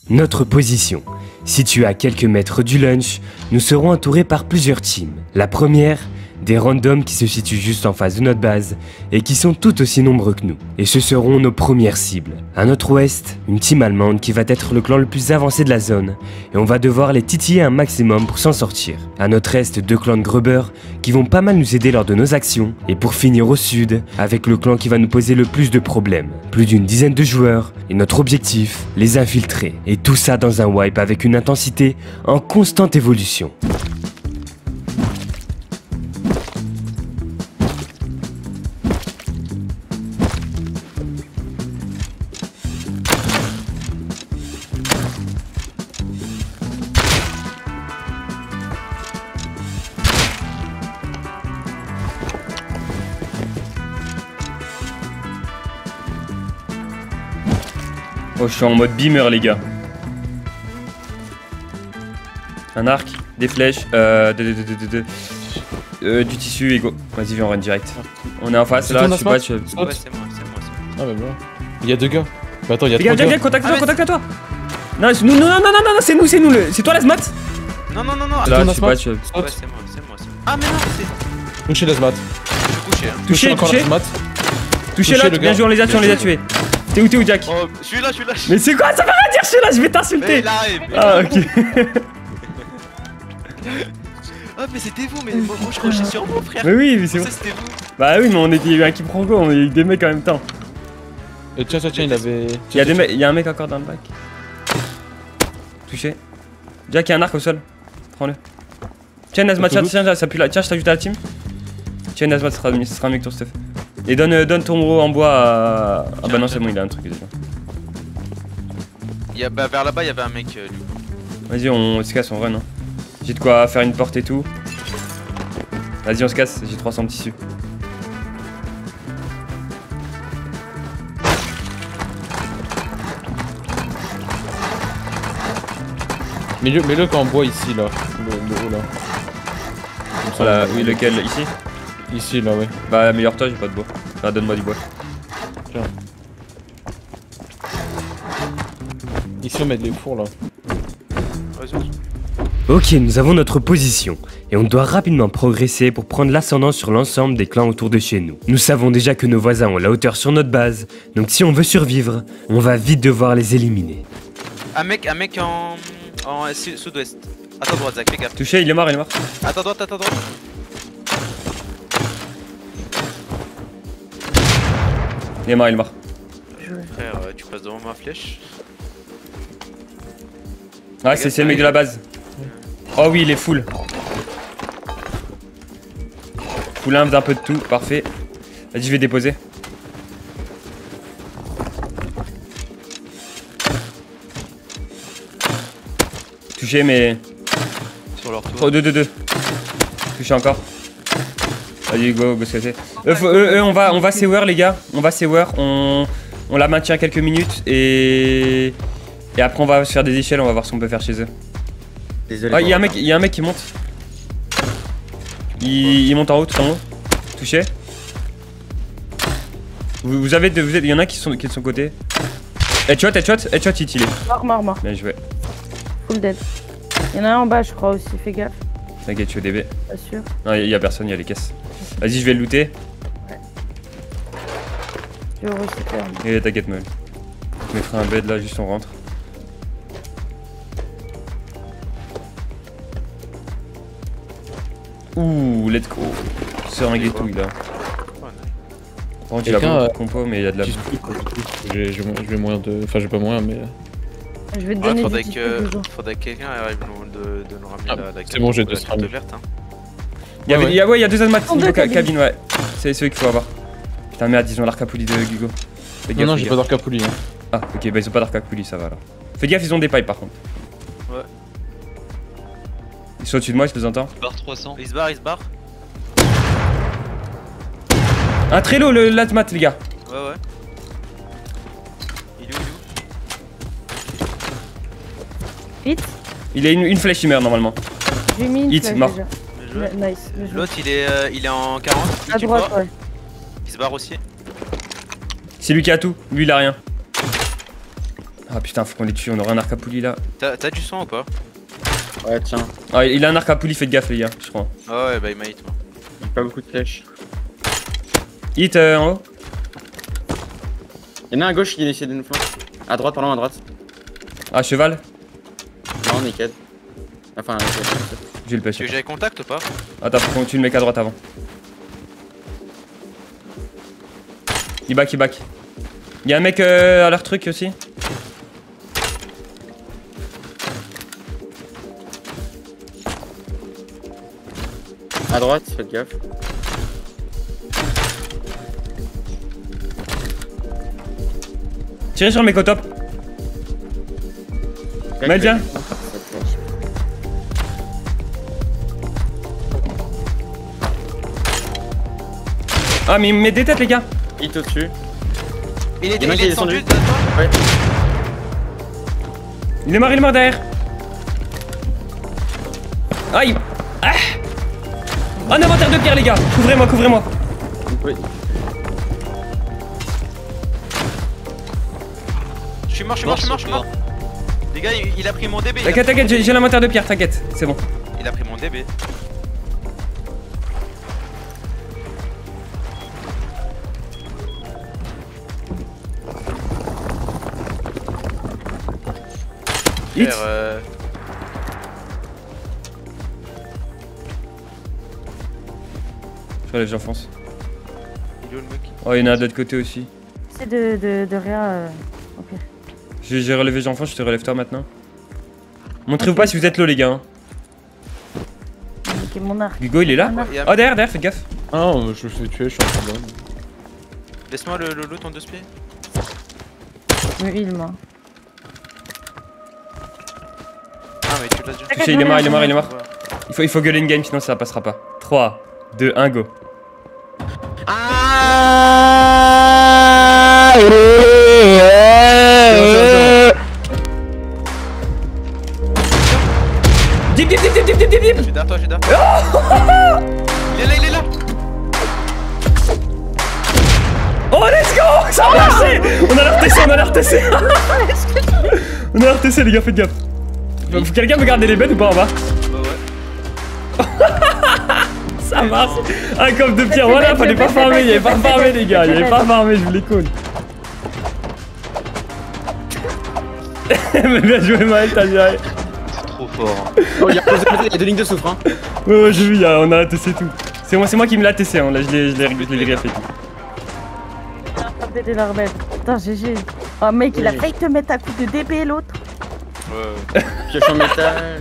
Notre position. Située à quelques mètres du lunch, nous serons entourés par plusieurs teams. La première, des randoms qui se situent juste en face de notre base et qui sont tout aussi nombreux que nous. Et ce seront nos premières cibles. À notre ouest, une team allemande qui va être le clan le plus avancé de la zone et on va devoir les titiller un maximum pour s'en sortir. À notre est, deux clans de Gruber qui vont pas mal nous aider lors de nos actions. Et pour finir au sud, avec le clan qui va nous poser le plus de problèmes. Plus d'une dizaine de joueurs et notre objectif, les infiltrer. Et tout ça dans un wipe avec une intensité en constante évolution. Oh, je suis en mode beamer, les gars. Un arc, des flèches, du tissu et go. Vas-y, viens, on run direct. On est en face là, je suis pas. Ouais, c'est moi. Ah bah voilà. Il y a deux gars. Bah attends, il y a trois Viens, gars. contacte-toi. Non, c'est nous, c'est toi, Lasmat. Non. Là, je suis pas. Ouais, c'est moi. Ah, mais non, c'est. Touchez Lasmat. Je suis couché. Touché. Encore Lasmat. Touché là, bien joué, on les a tués. T'es où, Jack? Oh, je suis là. Mais c'est quoi? Ça veut rien dire, je suis là, je vais t'insulter. Ah, ok. Ah, mais c'était vous, mais moi je crochais sur vous, frère. Mais oui, mais c'est bon. Ça, c'était vous. Bah oui, mais on était, il y a eu un quiproquo, on a eu des mecs en même temps. Tiens, il avait. Il y a un mec encore dans le bac. Touché. Jack, il y a un arc au sol. Prends-le. Tiens, Nazmat, tiens, ça pue là. Tiens, je t'ajoute à la team. Tiens, Nazmat, ça sera mieux que ton stuff. Et donne ton gros en bois à. Ah bah non, c'est bon, il a un truc déjà. Bah, vers là-bas, il y avait un mec du coup. Vas-y, on se casse, on run. Hein. J'ai de quoi faire une porte et tout. Vas-y, on se casse, j'ai 300 de tissu. Mets-le quand on boit ici là. Le haut là. Voilà, oui, lequel? Ici? Ici là, ouais. Bah, améliore-toi, j'ai pas de bois. Enfin, donne-moi du bois. Tiens. Ici on met des fours là. Ok, nous avons notre position et on doit rapidement progresser pour prendre l'ascendant sur l'ensemble des clans autour de chez nous. Nous savons déjà que nos voisins ont la hauteur sur notre base, donc si on veut survivre, on va vite devoir les éliminer. Un mec en sud-ouest. À ta droite, Zach, fais gaffe. Touché, il est mort. À ta droite. Il est mort. Frère, tu passes devant ma flèche. Ouais, c'est le mec de la base. Oh oui, il est full. Full inv d'un peu de tout, parfait. Vas-y, je vais déposer. Touché, mais. Sur leur tour. Oh, 2. Touché encore. Vas-y, go se casser. On va sewer, les gars. On va sewer. On la maintient quelques minutes et après on va se faire des échelles, on va voir ce qu'on peut faire chez eux. Désolé. Ah, il y a un mec qui monte. Il monte en haut, tout en haut. Touché. Il y en a qui sont de son côté. Headshot, il est. Mort. Bien joué. Full dead. Il y en a un en bas, je crois aussi, fais gaffe. T'inquiète, je suis au DB. Pas sûr. Non, il y a personne, il y a les caisses. Vas-y, je vais le looter. Je vais recycler. Et t'inquiète, Meul. Je mettrai un bed là, juste on rentre. Ouh, let's go. Seringue et tout, là. Par contre, il a beaucoup de compo, mais il y a de la. Je vais mourir de. Enfin, je vais pas mourir, mais. Je vais te donner faudrait du que quelqu'un arrive de nous ramener la c'est bon, j'ai deux carte verte. Hein. Il y a deux azmats niveau cabine, ouais. C'est ceux qu'il faut avoir. Putain, merde, ils ont l'arcapouli de Gugo. Non, j'ai pas d'arcapouli. Hein. Ah, ok, bah ils ont pas d'arcapouli, ça va alors. Fais gaffe, ils ont des pipes par contre. Ouais. Ils sont au-dessus de moi, je les entends. Barre 300. Il se barre. Un Trello, l'azmat, les gars. Ouais. Il est où? Hit. Il a une flèche, il meurt normalement. J'ai mis une Hit, flèche mort. déjà. Nice. L'autre il est en 40. À droite, ouais. Il se barre aussi. C'est lui qui a tout, lui il a rien. Ah putain, faut qu'on les tue, on aura un arc à poulie là. T'as du sang ou pas? Ouais, tiens. Ah, il a un arc à poulie, faites gaffe les gars, je crois. Ah ouais, bah il m'a hit moi. Pas beaucoup de flèches. Hit en haut. Y'en a un à gauche qui essaie de nous flanquer. À droite, pardon, à droite. Ah, cheval. Non, on est quête. Enfin, Je vais le Tu veux pêcher. que j'aille contact ou pas? Attends, faut qu'on tue le mec à droite avant. Il back, il back. Y'a un mec à leur truc aussi. à droite, faites gaffe. Tirez sur le mec au top. Mel, viens. Ah, mais il me met des têtes, les gars. Hit au-dessus. Il est Il y en a qui est descendu descendu. Ouais. Il est mort derrière. Aïe. Ah. Un inventaire de pierre, les gars. Couvrez-moi, couvrez-moi. Oui. Je suis mort. Les gars, il a pris mon DB. T'inquiète, j'ai l'inventaire de pierre, t'inquiète. C'est bon. Il a pris mon DB. Hit. Frère, Je relève, j'enfonce. il est où le mec? Oh, il y en a de l'autre côté aussi. C'est de rien. Au pire. J'ai relevé, j'enfonce, je te relève toi maintenant. Montrez-vous pas si vous êtes low, les gars. Hein. Ok, mon arc. Hugo, il est là. Mon arc. Oh, derrière, faites gaffe. Ah non, je me fais tuer, je suis en train de. Laisse-moi le loot en 2 pieds. Je me heal, moi. Ah, mais tu l'as déjà. Touché, il est mort. Il faut gueuler une game, sinon ça passera pas. 3, 2, 1, go. Dip. Je suis derrière toi, Il est là. Oh, let's go. Ça a marché. On a leur TC. On a leur TC, les gars, faites gaffe. Faut quelqu'un me garder les bêtes ou pas en bas? Ouais. Ça marche. Un coffre de pierre, voilà, fallait pas farmer, il y avait pas farmé les gars, il y avait pas farmé, je vous les colle. Mais bien joué Maël, t'as géré. C'est trop fort. Oh, il y a 2 lignes de souffre, hein. Ouais, j'ai vu, on a TC tout. C'est moi qui me l'a TC, hein. Là je l'ai refait tout. Des l'armette. Putain, GG. Oh, mec, il a failli te mettre à coup de DB l'autre. Ouais. Pioche en métal.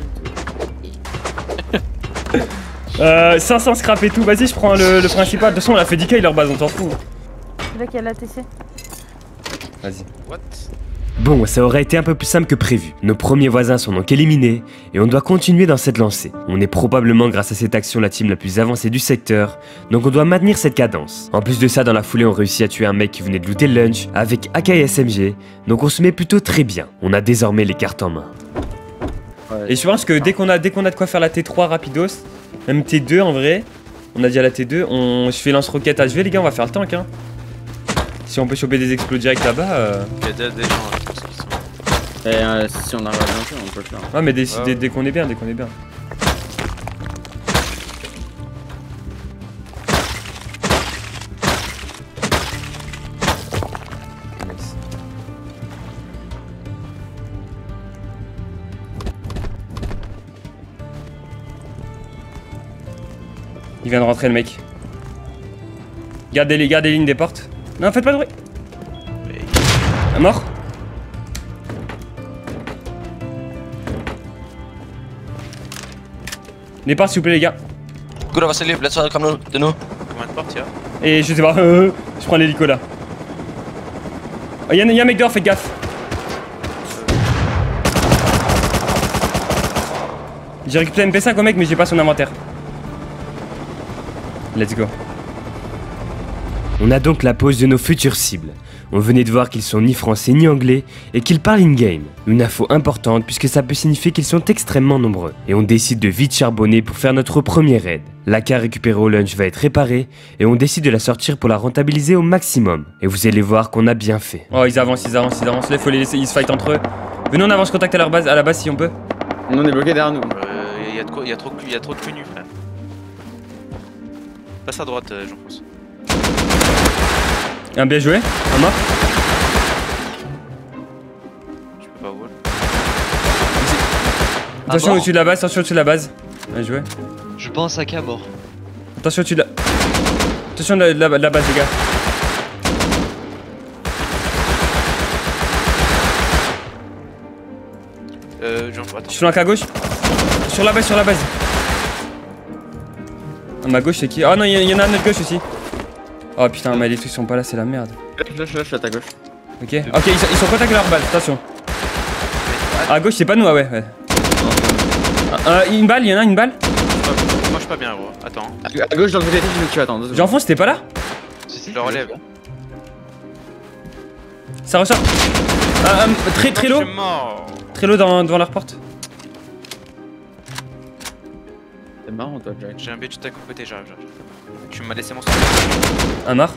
500 scrap et tout, vas-y, je prends le principal. De toute façon, on a fait 10k leur base, on s'en fout. C'est là qu'il y a la TC. Vas-y. What? Bon, ça aurait été un peu plus simple que prévu. Nos premiers voisins sont donc éliminés et on doit continuer dans cette lancée. On est probablement grâce à cette action la team la plus avancée du secteur, donc on doit maintenir cette cadence. En plus de ça, dans la foulée, on réussit à tuer un mec qui venait de looter le lunch avec AK et SMG, donc on se met plutôt très bien. On a désormais les cartes en main. Ouais. Et je pense que dès qu'on a de quoi faire la T3 rapidos, même T2 en vrai, on a déjà la T2, je fais lance-roquette HV les gars, on va faire le tank hein. Si on peut choper des explos directs là-bas. Il y a des gens là, je pense qu'ils sont. Et si on arrive à bien on peut le faire. Ouais mais dès qu'on est bien, Nice. Il vient de rentrer le mec. Gardez les lignes des portes. Non, faites pas de bruit. Mort. Les portes s'il vous plaît les gars. Gura, was lieb, letzter kam nur, de nous. Combien de portes y'a? Et je sais pas, je prends l'hélico là. Oh, y'a un mec dehors, faites gaffe. J'ai récupéré MP5 au mec mais j'ai pas son inventaire. Let's go. On a donc la pose de nos futures cibles. On venait de voir qu'ils sont ni français ni anglais et qu'ils parlent in-game. Une info importante puisque ça peut signifier qu'ils sont extrêmement nombreux. Et on décide de vite charbonner pour faire notre premier raid. L'AK récupérée au lunch va être réparée et on décide de la sortir pour la rentabiliser au maximum. Et vous allez voir qu'on a bien fait. Oh, ils avancent. Là, il faut les laisser, ils se fight entre eux. Venez, on avance contact à la base si on peut. Nous on est bloqué derrière nous. Il y a trop de cul nus, frère. Passe à droite, Jean-François. Un bien joué, un mort. Je peux pas wall. Attention mort. au-dessus de la base, Bien joué. Je pense à K mort. Attention au-dessus de la... Attention de la base, les gars. Jean, Je attends. suis flanqué à gauche. Sur la base. À ma gauche, c'est qui? Oh non, il y en a à notre gauche aussi. Oh putain, mais les trucs sont pas là, c'est la merde. Lâche à ta gauche. Ok, ils sont contact à leur balle, attention. À gauche, c'est pas nous, ah ouais. Une balle, il y en a une balle. Moi je suis pas bien, gros. Attends. À gauche dans le côté, je me tue, attends. 2 secondes. Jean-François, t'es pas là? Si, Je le relève. Ça ressort. Très low. Je suis mort. Très low devant leur porte. C'est marrant toi, Jack. J'ai un bitch à côté, j'arrive. Tu m'as laissé mon son. Un mort.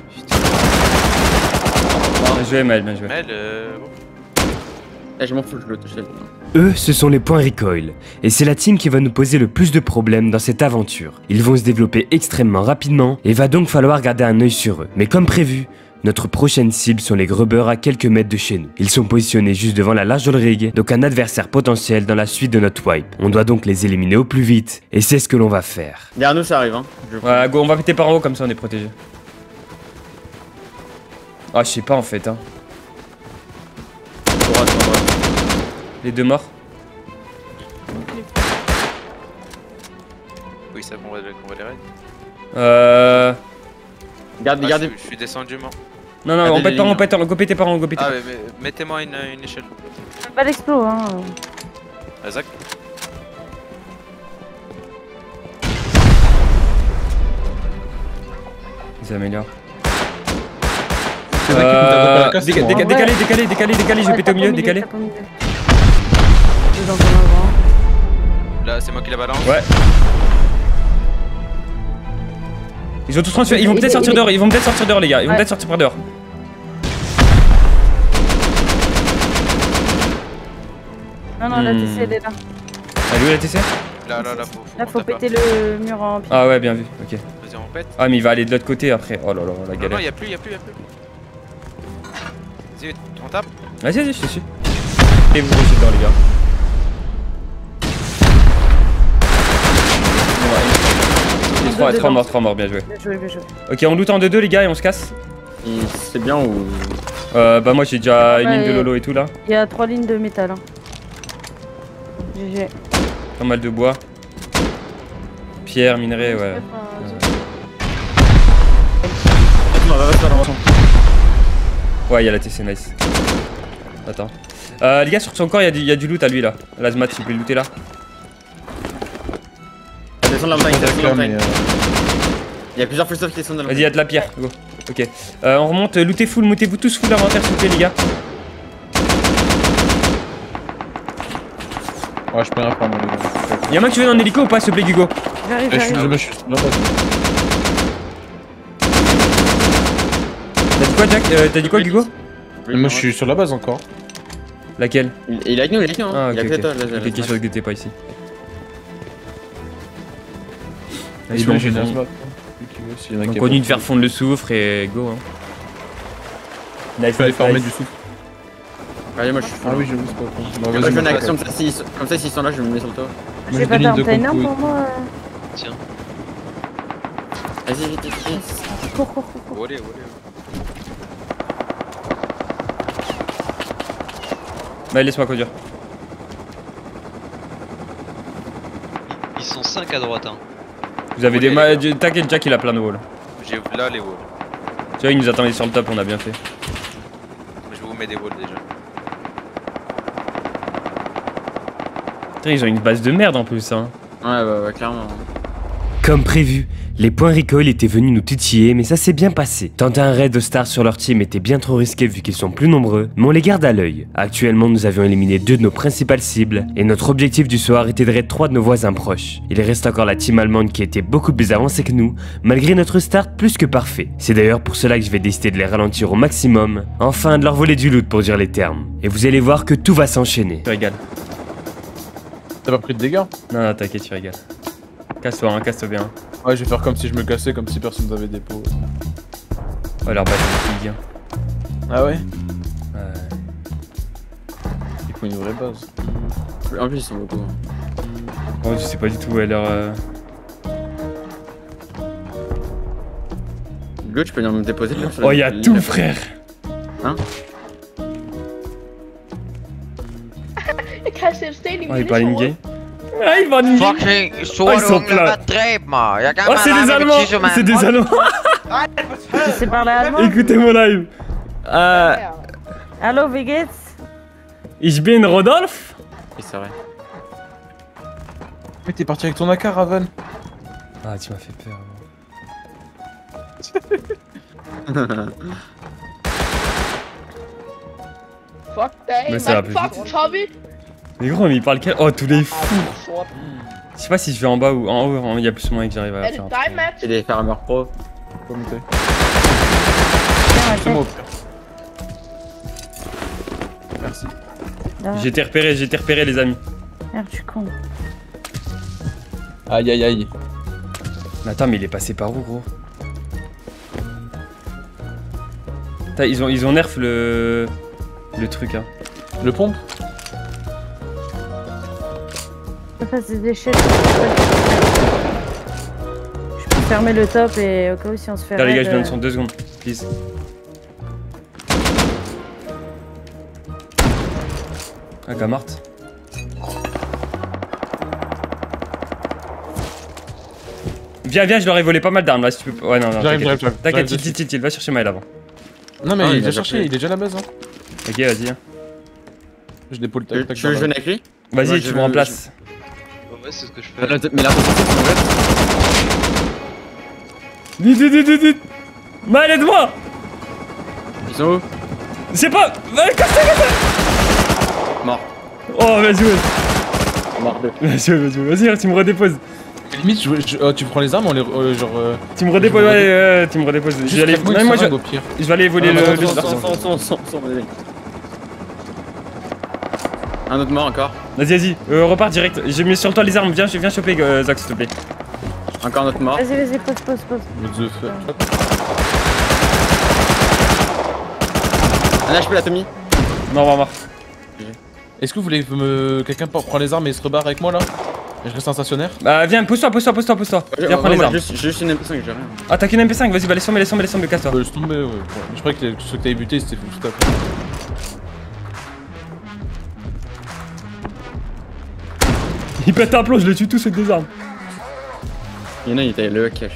Bien joué, Mel, bien joué. Mel, Eh, je m'en fous, je le touche. Eux, ce sont les points recoil, et c'est la team qui va nous poser le plus de problèmes dans cette aventure. Ils vont se développer extrêmement rapidement, et va donc falloir garder un œil sur eux. Mais comme prévu, notre prochaine cible sont les grubbers à quelques mètres de chez nous. Ils sont positionnés juste devant la large rig, donc un adversaire potentiel dans la suite de notre wipe. On doit donc les éliminer au plus vite, et c'est ce que l'on va faire. Derrière nous, ça arrive, hein. Ouais, go, on va péter par en haut, comme ça on est protégé. Ah, je sais pas en fait, hein. Droite. Les deux morts. oui, ça qu'on va les raid. Gardez. Je suis descendu mort. Non, Ah, on des pète par en haut, lignes. go péter par en haut, go péter. Ah, mais mettez-moi une échelle. Pas l'explo, hein. Ah, Zach. Ils s'améliorent. C'est vrai qu'il faut taper la casse, moi, hein. Décalé, je vais péter au milieu, décalé. Là, c'est moi qui la balance. Ouais. Ils ont tous transféré, ils vont peut-être sortir dehors, les gars, ils vont peut-être sortir par dehors. Non, la TC elle est là. Elle est où la TC? Là, Faut péter le mur en pied. Ah ouais, bien vu, ok. Vas-y, on pète. Ah, mais il va aller de l'autre côté après. Oh là là, la Non, galère. y'a plus. Vas-y, on tape. Vas-y, je te suis. Et vous bougez dedans, les gars. Ouais, 3 morts, bien joué. Bien joué. Ok, on loot en 2-2, les gars, et on se casse. C'est bien ou. Bah, moi j'ai déjà une ligne de Ouais. lolo et tout là. Il y a 3 lignes de métal. Hein. GG. Pas mal de bois. Pierre, minerai, ouais. Ouais, il y a la TC, nice. Attends. Les gars, sur son corps, il y a du loot à lui là. L'Azmat, s'il peut le looter là. Descends de la montagne, descends de la montagne. Mais, Il y a plusieurs full stuff qui descendent de la Vas-y, il y a de la pierre, go. Ok. On remonte, lootez full, montez-vous tous full inventaire, s'il vous plaît, les gars. Ouais, je peux rien faire, moi, les gars. Y'a un mec qui veut en hélico ou pas, s'il te plaît, Hugo? J'arrive. Je suis là-bas. T'as dit quoi, Jack? T'as dit quoi, Hugo? Moi, je suis sur la base encore. Laquelle? Il est avec nous, hein. Ah, Il a ok, que toi, ok. là, Ok, ok, sûr que t'es pas ici. Vas-y, bon, j'ai bon. des asthmates. S'il y en a On qui continue aiment. de faire fondre le soufre et go, hein. Il faut aller farmer du souffle. Allez, moi je suis Ah oui, j'avoue, c'est pas con. Bon, Moi, vas-y, je fais une mon action frère. comme ça, s'ils sont là, je me mets sur le toit. J'ai j'ai pas des fait un lignes de timer compo. pour moi. Tiens. Vas-y, vite. Cours. Olé. Bah, laisse-moi conduire. Ils sont 5 à droite, hein. Vous avez des Ouais, ma... T'inquiète, Jack, il a plein de walls. J'ai là les walls. Tu vois, il nous attendait sur le top, on a bien fait. Je vous mets des walls déjà. Putain, ils ont une base de merde en plus, hein. Ouais, clairement. Comme prévu, les points recoil étaient venus nous titiller, mais ça s'est bien passé. Tenter un raid de stars sur leur team était bien trop risqué vu qu'ils sont plus nombreux, mais on les garde à l'œil. Actuellement, nous avions éliminé 2 de nos principales cibles, et notre objectif du soir était de raid 3 de nos voisins proches. Il reste encore la team allemande qui était beaucoup plus avancée que nous, malgré notre start plus que parfait. C'est d'ailleurs pour cela que je vais décider de les ralentir au maximum, enfin de leur voler du loot pour dire les termes. Et vous allez voir que tout va s'enchaîner. Tu régales. T'as pas pris de dégâts? Non, t'inquiète, tu régales. Casse-toi, hein, casse-toi bien. Ouais, je vais faire comme si je me cassais, comme si personne n'avait des pots. Oh, leur base est ligue. Ah ouais? Ouais. Il faut une vraie base. En plus, ils sont beaucoup. Oh, je sais pas du tout où est leur. Go, tu peux venir me déposer là, sur Oh, la- y'a la- tout, la- frère! Hein? Oh, il parle in-game. Ah, il parle in-game! Fucking Oh, ils sont Sorung pleins. übertreibt mal. Ja, Oh, c'est des Allemands! C'est des Allemands! Tu sais parler allemand? Écoutez mon live! Allô, wie geht's? Ich bin Rodolphe! Oui, c'est vrai. Mais t'es parti avec ton AK, Raven. Ah, tu m'as fait peur. Mais ça va plus vite. Mais gros, mais il parle quel. Oh, tous les fous! Je sais pas si je vais en bas ou en haut, il y a plus moyen que j'arrive à faire. C'est des farmers pro. Faut monter. Tiens, C'est moi au ouais, pire. Merci. tiens. J'ai été repéré, les amis. Merde, je suis con. Aïe aïe aïe. Mais attends, mais il est passé par où, gros? Putain, ils ont nerf le truc, hein. Le pompe? Je passe des échelles. Je peux fermer le top et au cas où si on se fait Là, les gars, je raid, donne son 2 secondes, please. Ah, Gamart. Viens, je leur ai volé pas mal d'armes là si tu peux. Ouais, non, J'arrive. T'inquiète, il va chercher Maël avant. Non mais Ah, il il a a cherché, déjà il est déjà à la base. Hein. Ok, vas-y. Je dépôle Tu tac tac. veux jouer avec lui? Vas-y, Ouais, tu je- me remplaces. Ouais, c'est ce que je Mais fais. là, Vite. Maël, aide-moi! ils sont où? C'est pas. Casse-toi! Mort. Oh, vas-y, Mort deux. vas-y, tu me redéposes. Limite, tu prends les armes, on les genre. Tu me redéposes, ouais, tu me redéposes. Je vais aller. Juste Non, moi, au pire. je vais aller voler Ah, le. sans, vas-y. Un autre mort encore. Vas-y, repars direct. J'ai mis sur toi les armes. Viens choper, Zach, s'il te plaît. Encore un autre mort. Vas-y, pose. What the fuck. Un HP la Tommy. Mort. Est-ce que vous voulez quelqu'un prend les armes et se rebarre avec moi là? Et je reste un stationnaire? Bah, viens, pose-toi. Viens, prends les armes. J'ai juste une impression que j'ai rien. Ah, t'as qu'une MP5, vas-y, bah, laisse tomber, casse-toi. Laisse tomber, ouais. Je croyais que ceux que t'avais buté c'était full stop. Il pète un plomb, je les tue tous avec des armes. Il y en a, il était le cash.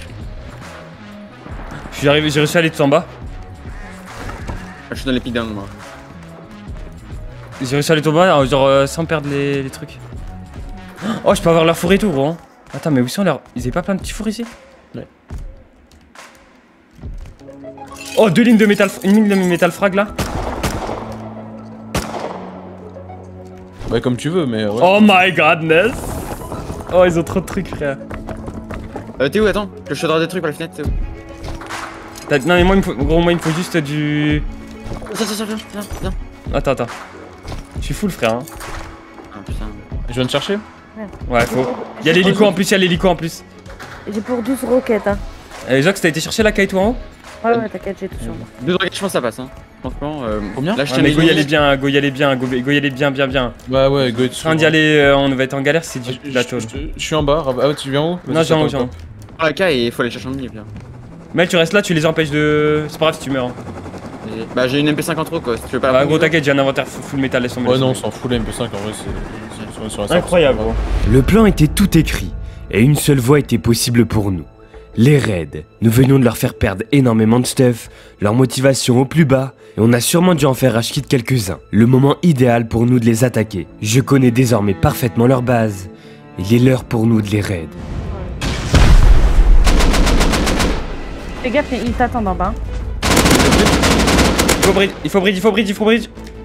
J'ai réussi à aller tout en bas. Je suis dans les pics down moi. J'ai réussi à aller tout en bas, genre sans perdre les trucs. Oh, je peux avoir leur four et tout, gros. Hein. Attends, mais où sont leurs. Ils avaient pas plein de petits fours ici? Ouais. Oh, une ligne de métal frag là. Ouais, comme tu veux, mais ouais. Oh my godness. Oh, ils ont trop de trucs, frère. T'es où? Attends, je te donne des trucs par la fenêtre, t'es où? Non, mais moi, il me faut juste du. Viens. Attends. Je suis full, frère. Hein. Ah putain. Je viens de chercher. Ouais, faut. Y'a l'hélico en plus, J'ai pour 12 roquettes, hein. Jacques, t'as été chercher la kite tout en haut? Ouais, t'inquiète, j'ai tout sur moi. 2 roquettes, je pense que ça passe, hein. Franchement, Combien? là je Ouais, te mais mets go y aller une- bien, go y aller bien. Ouais, go dessus. Train d'y aller, on va être en galère, c'est du plateau. Je suis en bas. Ah ouais, tu viens où? Non, j'ai en haut. Prends la K et il faut aller chercher en milieu, bien. Mel, tu restes là, tu les empêches de. C'est pas grave si tu meurs. Hein. Bah j'ai une MP5 en trop quoi, si tu veux pas la Bah, prendre. gros, t'inquiète, j'ai un inventaire full métal, laisse tomber. Ouais, non, on s'en fout, la MP5 en vrai, c'est sur la Incroyable, gros. Le plan était tout écrit, et une seule voie était possible pour nous. Les raids. Nous venions de leur faire perdre énormément de stuff, leur motivation au plus bas, et on a sûrement dû en faire rage quitte quelques-uns. Le moment idéal pour nous de les attaquer. Je connais désormais parfaitement leur base. Il est l'heure pour nous de les raid. Fais gaffe, il t'attend en bas. Il faut bridge, il faut bridge, il faut bridge, il faut bridge.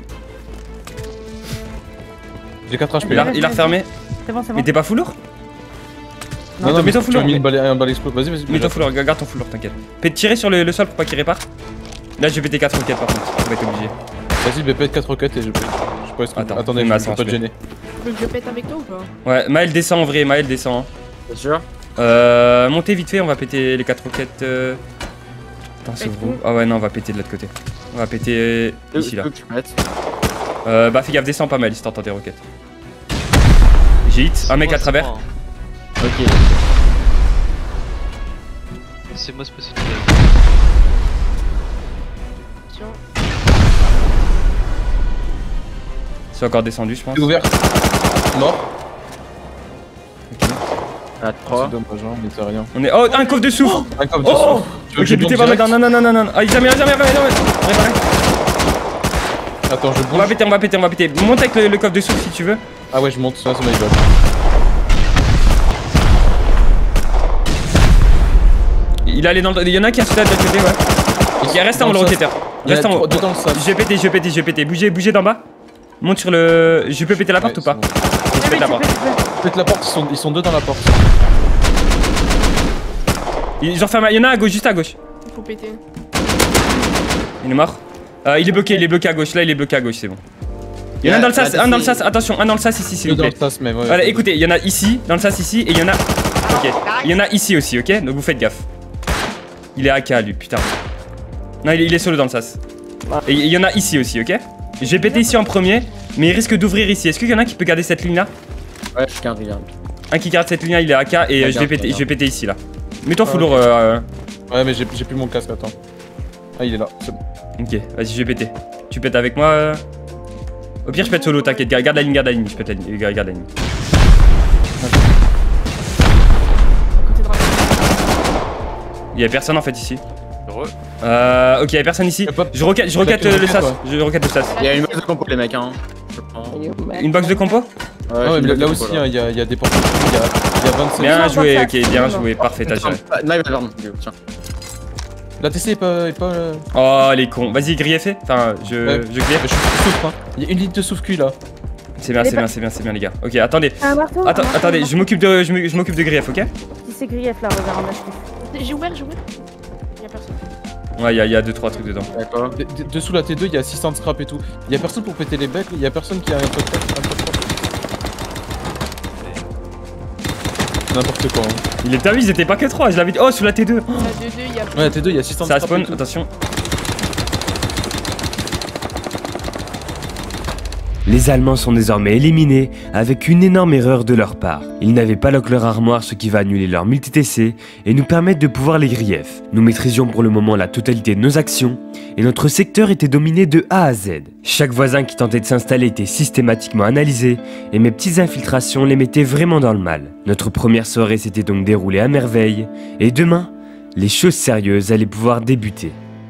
J'ai 4 HP. Il a refermé. C'est bon, c'est bon. Mais t'es pas full lourd? Non, non, mais mets-toi tu full m'as lourd. mis une balle explose. Vas-y, vas-y. Mets-toi full lourd, garde ton full lourd, t'inquiète. Fais tirer sur le sol pour pas qu'il répare. Là, je vais péter 4 roquettes par contre, on va être obligé. Vas-y, pète 4 roquettes et je pète. Je peux rester. Attends, Attendez, fais-moi je ça, peux pas je te gêner. Tu veux que je pète avec toi ou pas? Ouais, Maël descend en vrai, Maël descend. Bien sûr. Montez vite fait, on va péter les 4 roquettes. Attends, c'est où? Ah ouais, non, on va péter de l'autre côté. On va péter ici là. Bah, fais gaffe, descends pas mal, si t'entends tes roquettes. J'ai hit, un mec à travers. Ok. C'est moi ce possible. Tiens. C'est encore descendu, je pense. C'est ouvert. Mort. À C'est 3. dommage, hein, mais c'est rien. On est. Oh, un coffre de souffle! Un coffre de Oh! souffle. Tu veux Ok, que je buté bombe pas mal. direct? Non, non, non, non, non. Ah, jamais. Réparé. Attends, je On va bombe. péter, on va péter. Monte avec le coffre de souffle si tu veux. Ah ouais, je monte, ça c'est ma gueule. Il y en a un qui a sauté de l'autre côté, ouais. Il reste en haut le roquetteur. Reste en haut. Deux dans le sas. Je vais péter. Bougez d'en bas. Monte sur le. Je peux péter la porte Ouais, ou pas? c'est bon. Je pète la porte. Pète la porte, ils sont deux dans la porte. Ils ont fermé. Il y en a un à gauche, juste à gauche. Il faut péter. Il est mort. Il est bloqué à gauche. Là, il est bloqué à gauche, c'est bon. Il y en a un dans le sas, attention, un dans le sas ici, s'il Deux vous dans plaît. le sas, mais ouais. Voilà, écoutez, il y en a ici, dans le sas ici, et il y en a. Ok. Il y en a ici aussi, ok? Donc vous faites gaffe. Il est AK lui, putain. Non, il est solo dans le sas. Et il y en a ici aussi, ok? Je vais péter ici en premier, mais il risque d'ouvrir ici. Est-ce qu'il y en a qui peut garder cette ligne là? Ouais, je garde, regarde. Un qui garde cette ligne là, il est AK, et je vais péter ici là. Mets-toi full lourd. Ouais, mais j'ai plus mon casque, attends. Ah, il est là, c'est bon. Ok, vas-y, je vais péter. Tu pètes avec moi. Au pire, je pète solo, t'inquiète. Garde la ligne. Je pète la ligne. Garde la ligne. À côté de Il y a personne en fait ici. Heureux. Ok, il y a personne ici. Y'a pas- Je roquette T'as le qu'une sas. roquette, Je roquette le sas. Il y a une base de compo, les mecs, hein. Je prends. Une box de compo? Ah ouais, mais là aussi, il y a des portes. Il y a 27. Bien Non, joué, pas ok, ça, bien non. joué, parfait, t'as géré. Pardon, tiens. La TC est pas. Oh, les cons. Vas-y, grieffez. Enfin, Ouais. je Mais griffe. je suis souffle, hein. Il y a une ligne de souffle cul là. C'est bien, les gars. Ok, attendez. Un marteau. un marteau, Attendez, un je m'occupe de grief, ok? marteau. Si c'est grief là, regarde, on a fait. J'ai ouvert. Y'a personne. Ouais, il y a 2-3 trucs dedans. D'accord. Oh. Dessous la T2, il y a 600 de scrap et tout. Il y a personne pour péter les becs, il y a personne qui a un top 4. N'importe quoi. Hein. Il est ils étaient pas que 3, je l'avais dit. Oh, sous la T2. La 2-2, y'a Ouais, T2, il y a 600 de Ça scrap spawn, et tout. attention. Les Allemands sont désormais éliminés avec une énorme erreur de leur part. Ils n'avaient pas lock leur armoire, ce qui va annuler leur multi-TC et nous permettre de pouvoir les grief. Nous maîtrisions pour le moment la totalité de nos actions et notre secteur était dominé de A à Z. Chaque voisin qui tentait de s'installer était systématiquement analysé et mes petites infiltrations les mettaient vraiment dans le mal. Notre première soirée s'était donc déroulée à merveille et demain, les choses sérieuses allaient pouvoir débuter.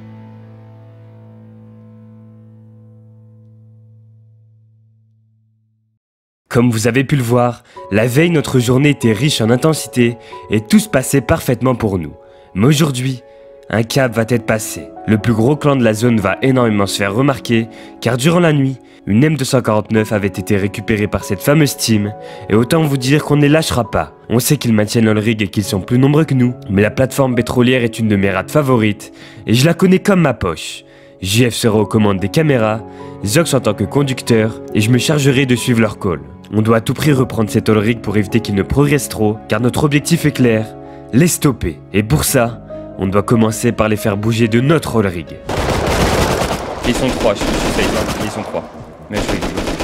Comme vous avez pu le voir, la veille notre journée était riche en intensité et tout se passait parfaitement pour nous. Mais aujourd'hui, un cap va être passé. Le plus gros clan de la zone va énormément se faire remarquer car durant la nuit, une M249 avait été récupérée par cette fameuse team et autant vous dire qu'on ne les lâchera pas. On sait qu'ils maintiennent le rig et qu'ils sont plus nombreux que nous, mais la plateforme pétrolière est une de mes rades favorites et je la connais comme ma poche. JF sera aux commandes des caméras, Zox en tant que conducteur et je me chargerai de suivre leur call. On doit à tout prix reprendre cet all rig pour éviter qu'il ne progresse trop, car notre objectif est clair, les stopper. Et pour ça, on doit commencer par les faire bouger de notre all rig. Ils sont 3, je suis safe, hein. Ils sont 3. Mais je suis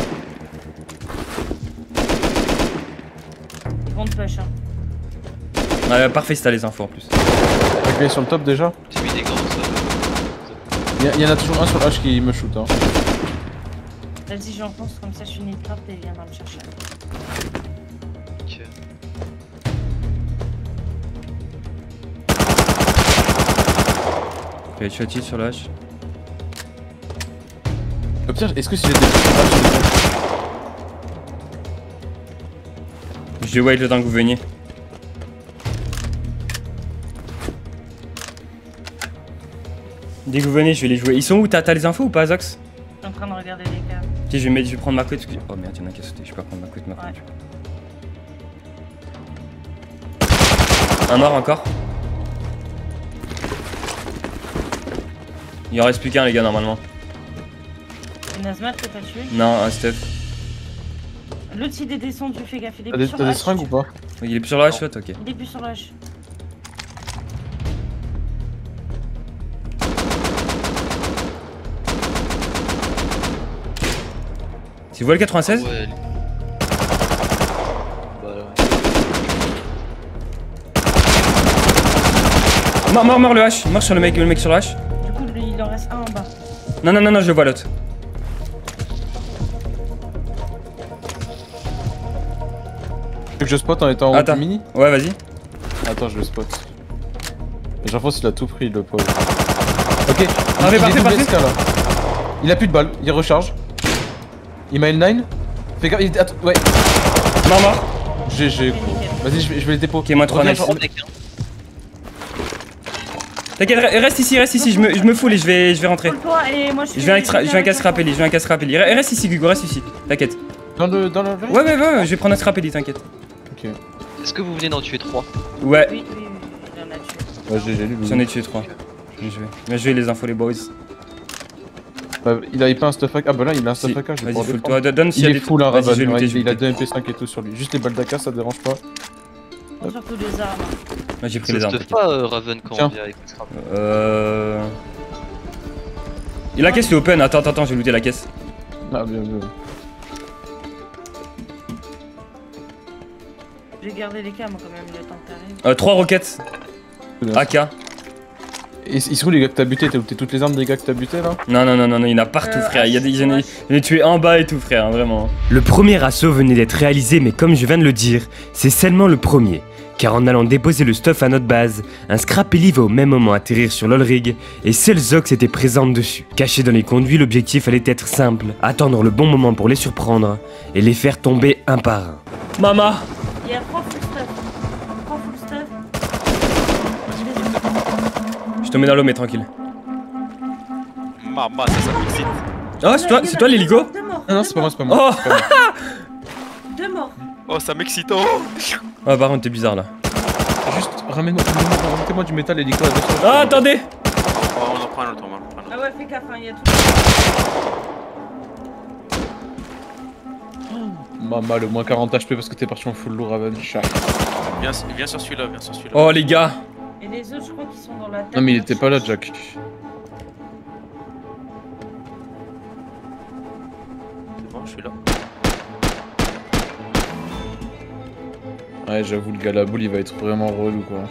Ils vont te push. Hein. parfait si t'as les infos en plus. Appuyez sur le top déjà. J'ai mis des gants, ça. Il y en a toujours un sur H qui me shoot. Hein. Vas-y, j'enfonce comme ça, je suis une trappe et viens me chercher. Ok. Ok, tu as sur le H. Au pire, est-ce que si j'ai des H, Je vais wait le temps que vous veniez. Dès que vous venez, je vais les jouer. Ils sont où? T'as les infos ou pas, Zox? Je suis en train de regarder les cas. Ok, je vais prendre ma couette. Oh merde, y'en a qui a sauté. Je peux pas prendre ma couette maintenant. Ouais. Un mort encore. Il en reste plus qu'un, les gars, normalement. Une Azmat que t'as tué. Non, un Steph. L'autre il est descendu, fais gaffe, il est T'as plus des, sur t'as le des H. seringues ou pas? Il est plus sur la shot, ok. Il est plus sur le H. Tu vois le 96? Ouais. Bah ouais. Mort le H. Mort sur le mec sur le H. Du coup, il en reste un en bas. Non, je vois l'autre. Tu veux que je spot en étant en haut Attends. du mini? Ouais, vas-y. Attends, je le spot. J'enfonce, il a tout pris, le pauvre. Ok, Parfait, il est parfait, double parfait. SK, là. Il a plus de balles, il recharge. Il m'a L9. Fais gaffe, attends, ouais. Mort. GG, gros. Vas-y, je vais les dépôts. Ok, moi 3 Reviens, nice. genre- T'inquiète, reste ici, je me foule et je vais rentrer. Toi et moi je suis. Je vais un casse rappelé, Reste ici, Gugo, reste ici. T'inquiète. Dans le. Ouais, je vais prendre un scrapelli, t'inquiète. Ok. Est-ce que vous venez d'en tuer 3? Ouais, Oui, il en a tué. Ouais, j'ai lu. j'en ai tué 3. Bien joué les infos, les boys. Bah, il avait pas un stuff AK. Ah bah là, il a un stuff Si. AK. je vais Vas-y, pouvoir full défendre. toi, donne s'il y Il a est des full, hein, Vas-y, je vais Raven. Ouais, looter, il a 2 MP5 et tout sur lui. Juste les balles d'AK, ça dérange pas. Prends surtout les armes. Moi j'ai pris Ça les armes. stuff t'inquiète. pas Raven quand Tiens. on vient avec le scrap. Et la caisse est open, attends, je vais looter la caisse. Ah, bien. J'ai gardé les cas moi quand même le temps que t'arrives. 3 roquettes, C'est bien. AK. Et ils sont où les gars que t'as buté? T'as looté toutes les armes des gars que t'as buté là? Non, il y en a partout, frère. J'en ai tué en bas et tout, frère, vraiment. Le premier assaut venait d'être réalisé, mais comme je viens de le dire, c'est seulement le premier. Car en allant déposer le stuff à notre base, un scrapelli va au même moment atterrir sur l'Olrig et seul Zox était présente dessus. Caché dans les conduits, l'objectif allait être simple, attendre le bon moment pour les surprendre et les faire tomber un par un. Mama. Il y a 3 full stuff. 3 full stuff. Je te mets dans l'eau, mais tranquille. Maman, ça m'excite. Oh, c'est toi l'hélico? Deux morts. Non, c'est pas moi. Oh. C'est pas moi. 2 morts. Oh, ça m'excite. Oh. Oh, par contre, t'es bizarre là. Juste remettez-moi du métal hélico à 200. Ah, attendez. On en prend un autre, on en prend un autre. Ah ouais, fais gaffe, hein, il y a tout. Maman, le moins 40 HP parce que t'es parti en full lourd Raven. Chat. Viens sur celui-là, viens sur celui-là. Oh, les gars. Et les autres, je crois qu'ils sont dans la tête. Non, mais il était pas là, Jack. C'est bon, je suis là. Ouais, j'avoue, le gars à la boule il va être vraiment relou quoi.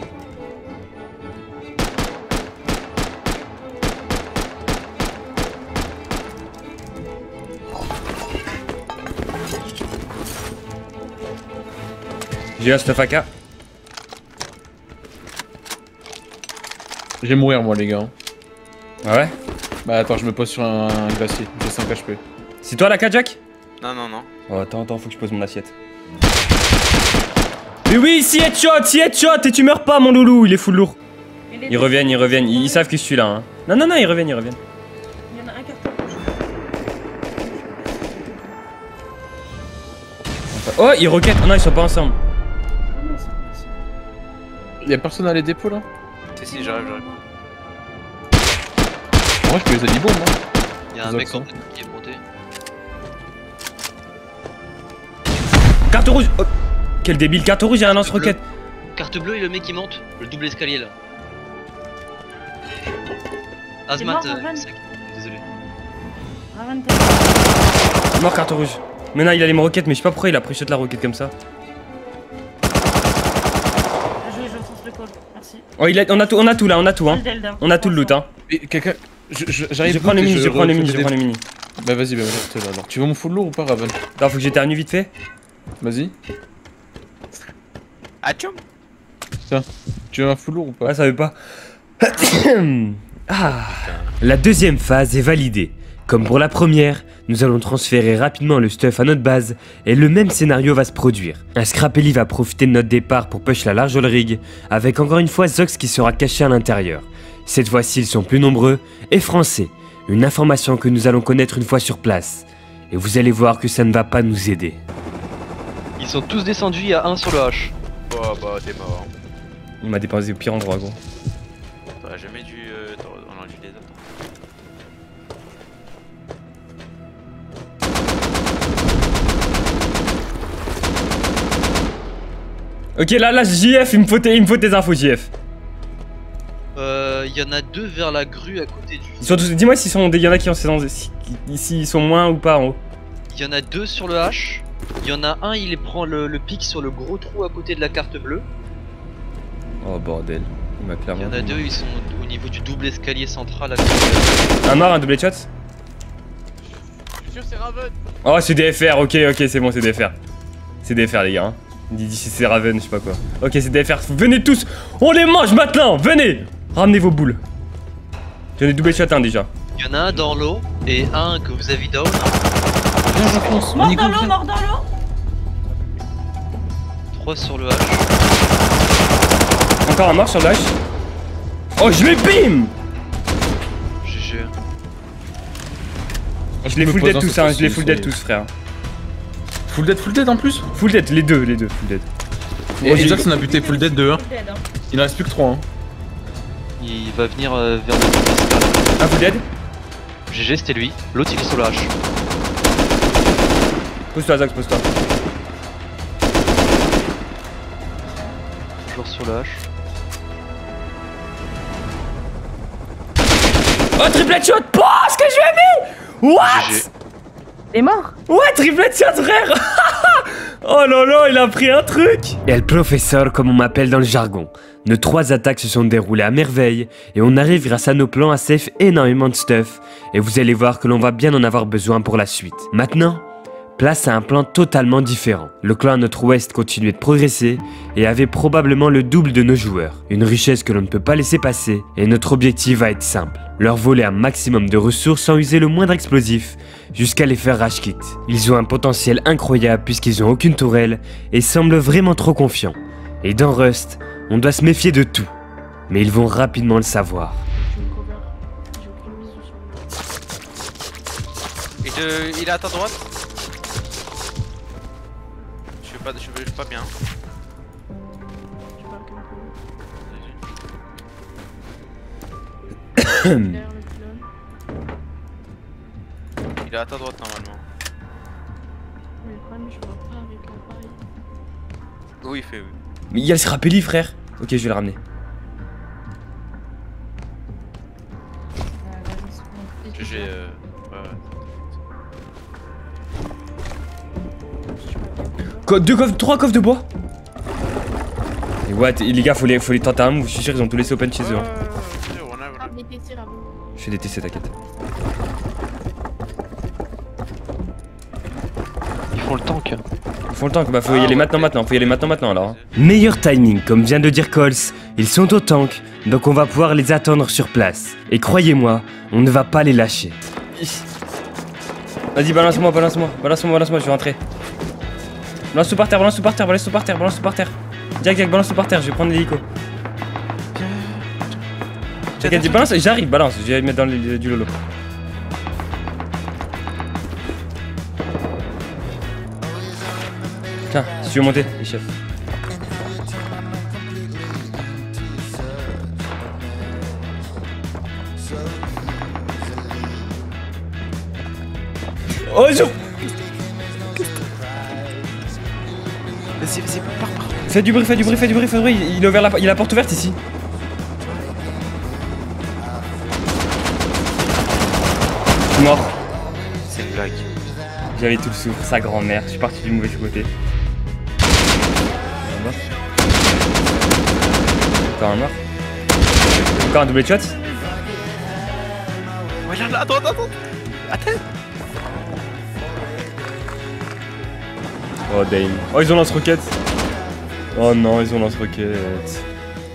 J'ai un stuff AK. Je vais mourir moi les gars. Ah ouais? Bah attends, je me pose sur un glacier, j'ai 5 HP. C'est toi la AK, Jack? Non. Oh, attends, faut que je pose mon assiette. Mais oui, si headshot, et tu meurs pas, mon loulou, il est full lourd. Ils reviennent, ils savent que je suis là. Hein. Non, ils reviennent. Il y en a un carton rouge. Oh, ils roquettent. Oh non, ils sont pas ensemble. Ah non, c'est pas possible. Y'a personne à les dépôts là? Si, j'arrive. Moi je peux les alibos moi. Y'a un Les mec autres en fait qui est monté. Carte rouge. Oh, quel débile, carte rouge, il y a un lance-roquette. Carte bleue et le mec qui monte, le double escalier là. C'est mort, Azmat, Raven désolé. Raven, t'es Mort, carte rouge. Maintenant, il a les roquettes, mais je sais pas pourquoi il a pris shot la roquette comme ça. Bien joué, je force le call. Merci. Oh, on a tout là, on a tout, hein. Delta. On a tout le loot, hein. Et quelqu'un. J'arrive. Je prends les mini, je prends les mini. Bah vas-y, bah reste là alors. Tu veux mon full lourd ou pas Raven? Attends, faut que j'éternue vite fait. Vas-y. Atchoum. Tu veux un full lourd ou pas? Ouais, ça veut pas. Ah. La deuxième phase est validée. Comme pour la première, nous allons transférer rapidement le stuff à notre base et le même scénario va se produire. Un scrapelli va profiter de notre départ pour push la large all rig, avec encore une fois Zox qui sera caché à l'intérieur. Cette fois-ci, ils sont plus nombreux et français. Une information que nous allons connaître une fois sur place. Et vous allez voir que ça ne va pas nous aider. Ils sont tous descendus, il y a un sur le H. Oh bah t'es mort. Il m'a dépensé au pire endroit, gros. T'aurais jamais dû en enlever des autres. Ok, là, JF, il me faut tes infos, JF. Il y en a deux vers la grue à côté du... Ils sont tous... Dis-moi s'ils sont... Il y en a qui ont... Ici, ils sont moins ou pas en haut. Il y en a deux sur le H. Il y en a un, il prend le pic sur le gros trou à côté de la carte bleue. Oh bordel. Il m'a Il y clairement... en a deux, ils sont au niveau du double escalier central. Un mort, un double shot. Je suis sûr c'est Raven. Oh, c'est DFR, ok, c'est bon, c'est DFR. C'est DFR, les gars. Hein. D'ici c'est Raven, je sais pas quoi. Ok, c'est DFR. Venez tous, on les mange maintenant. Venez, ramenez vos boules. J'en ai double shot un déjà. Il y en a un dans l'eau et un que vous avez down. Mort dans l'eau, mort dans l'eau. 3 sur le H. Encore un mort sur le H. Oh, je l'ai bim. GG. Je les full dead tous, hein. Je les full dead tous, frère. Full dead en plus. Full dead, les deux, full dead. Et Jax on a buté full dead 2-1. Dead, hein. Il en reste plus que 3. Hein. Il va venir vers le double escalier. Un full dead. GG, c'était lui. L'autre il est sur le H. Pose-toi, Zax, pose-toi. Toujours sur le H. Oh, triple shot. Oh, ce que je lui ai mis. What? GG. Il est mort. Ouais, triple shot, frère. Oh là là, il a pris un truc. El Professeur, comme on m'appelle dans le jargon. Nos 3 attaques se sont déroulées à merveille et on arrive grâce à nos plans à save énormément de stuff et vous allez voir que l'on va bien en avoir besoin pour la suite. Maintenant, place à un plan totalement différent. Le clan à notre ouest continuait de progresser et avait probablement le double de nos joueurs. Une richesse que l'on ne peut pas laisser passer et notre objectif va être simple. Leur voler un maximum de ressources sans user le moindre explosif jusqu'à les faire rage quit. Ils ont un potentiel incroyable puisqu'ils ont aucune tourelle et semblent vraiment trop confiants. Et dans Rust, on doit se méfier de tout. Mais ils vont rapidement le savoir. Je me cover. J'ai aucune visu sur lui. Il est à ta droite. Je suis pas bien. Je parle comme un derrière le pylône. Il est à ta droite normalement. Mais le problème, je vois pas avec l'appareil. Oui, il fait oui. Mais il y a le Scrappelli, frère. Ok, je vais le ramener. GG. Ouais. 3 coffres de bois. Et what, les gars, faut les tenter un move. Je suis sûr qu'ils ont tout laissé open chez eux. Hein. Ah, des PC là. Je fais des TC, t'inquiète. Ils font le tank. Ils font le tank, bah faut y aller maintenant, faut y aller maintenant alors. Hein. Meilleur timing, comme vient de dire Cols, ils sont au tank, donc on va pouvoir les attendre sur place. Et croyez-moi, on ne va pas les lâcher. Vas-y, balance-moi, je vais rentrer. Balance tout par terre, balance tout par terre. Jack, balance tout par terre, je vais prendre l'hélico. T'inquiète, balance, j'arrive, balance, je vais mettre dans du lolo. Tiens, si tu veux monter, les chefs. Oh, je... Vas-y, pars. Fais du bruit, il a ouvert il a la porte ouverte ici. Je suis mort. C'est une blague. J'avais tout le souffle, sa grand-mère, je suis parti du mauvais côté. Encore un mort. Encore un double shot. Ouais, là, attends. Attends. Oh damn. Oh, ils ont lance-roquette. Oh non, ils ont lance-roquette.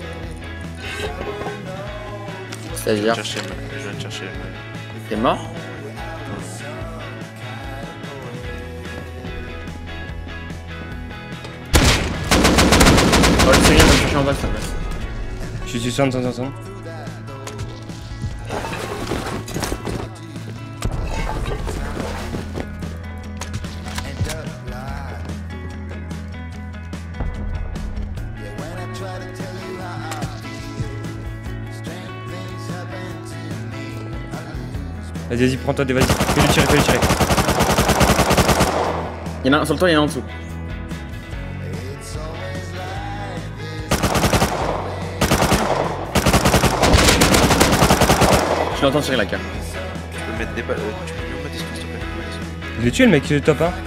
C'est-à-dire, Je viens de chercher. t'es mort? Oh, le Syrien va me chercher en bas, ça va. Je suis sur 100. Vas-y, prends-toi des, vas-y. Fais-le tirer. Il y en a un sur le toit, il y en a un en dessous. Je l'entends tirer la carte. Tu peux mettre des balles. Tu peux me mettre des secondes, s'il te plaît. Je l'ai tué le mec top 1.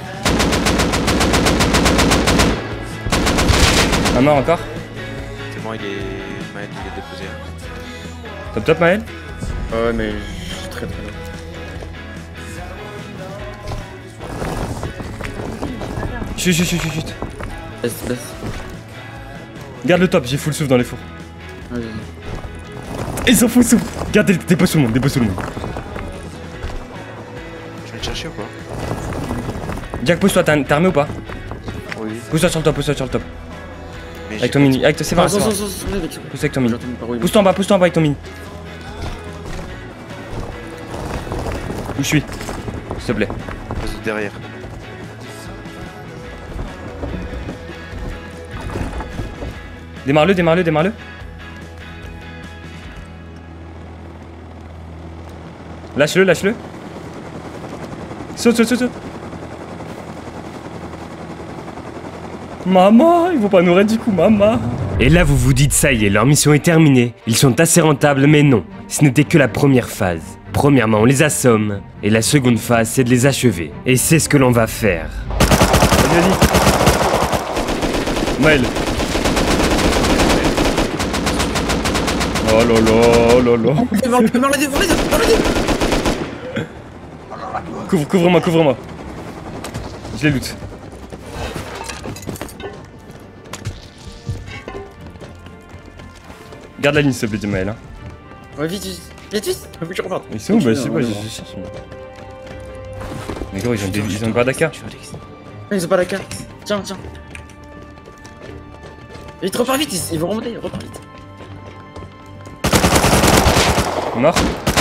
Un mort encore. C'est bon, Maël, il est déposé. Top Maël. Ouais, mais je suis très loin. Chut. Baisse. Garde le top, j'ai full souffle dans les fours. Vas-y. Ils sont full souffle. Garde, dépose tout le monde, Tu veux le chercher ou pas? Jack, pose-toi, t'as armé ou pas? Oui. Pose-toi sur le top, Mais Avec ton mini, c'est vrai, Pose avec ton mini. Pousse-toi en bas avec ton mini. Où je suis? S'il te plaît. Pose derrière. Démarre-le. Lâche-le. Saute. Maman, ils vont pas nous raid du coup, maman. Et là, vous vous dites, ça y est, leur mission est terminée. Ils sont assez rentables, mais non. Ce n'était que la première phase. Premièrement, on les assomme. Et la seconde phase, c'est de les achever. Et c'est ce que l'on va faire. Vas-y. Maël. Oh lolo. Couvre-moi. Je les loot. Garde la ligne s'il te plaît, Maël. Hein. Ouais, vite. Faut que je reparte. Ils sont où? Bah je sais pas, je cherche. Mais gros, ils ont pas d'AK. Ils ont pas la carte. Tiens. Vite, repars vite, ils vont remonter, repars vite. Mort.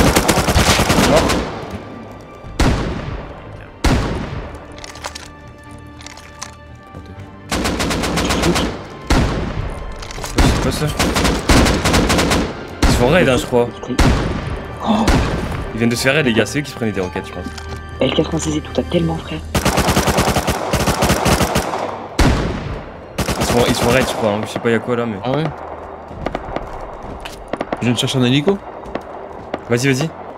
C'est pas ça. Ils se font raid, hein, je crois. Ils viennent de se faire raid, les gars. C'est eux qui se prenaient des roquettes, je pense. L96 et tout, t'as tellement, frère. Ils se font raid, je crois. Hein. Je sais pas y'a quoi là, mais. Ah ouais? Je viens de chercher un hélico. Vas-y.